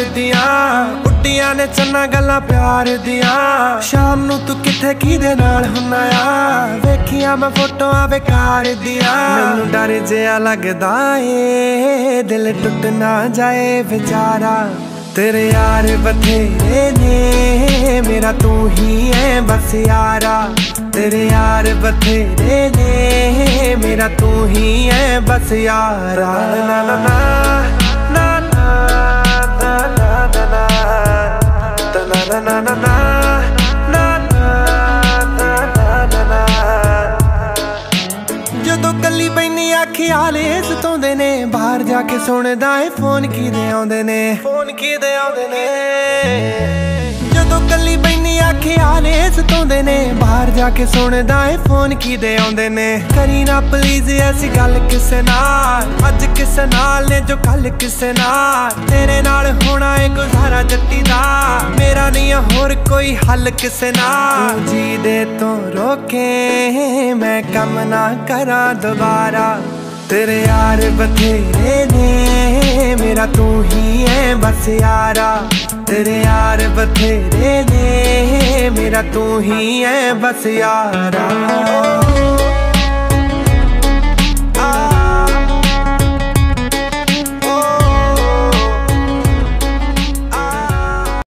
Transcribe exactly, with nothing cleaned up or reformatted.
दियां उड्डियां ने चन्ना गल्लां प्यार दियां। शाम नू तू किथे किदे नाल हुन्ना आ वेखियां मैं फोटोआं बेकार दियां। मैनू डर जिहा लगदा ए दिल टुट ना जाए बेचारा। तेरे यार बथेरे ने मेरा तू ही है बस यारा। तेरे यार बथेरे ने मेरा तू ही है बस यारा। ना ना ना ना ना ना ना ना ना ना ना ना जदों कली बैनी ख्याल सताउंदे ने बाहर जाके सुनदा है फोन किदे आउंदे ने फोन किदे आउंदे ने। जदों कली बैनी ख्याल सताउंदे ने बाहर जाके सुनदा है फोन किदे आउंदे ने। करी ना प्लीज ऐसी गल किसे नाल अज किसे नाल ने जो कल किसे नाल। तेरे नाल होना है गुजारा जट्टी दा मेरा नहीं होर कोई हल किसे नाल। जी दे तो रोके मैं कम ना करा दोबारा। तेरे यार बथेरे ने मेरा तू ही है बस यारा। तेरे यार बथेरे ने मेरा तू ही है बस यारा।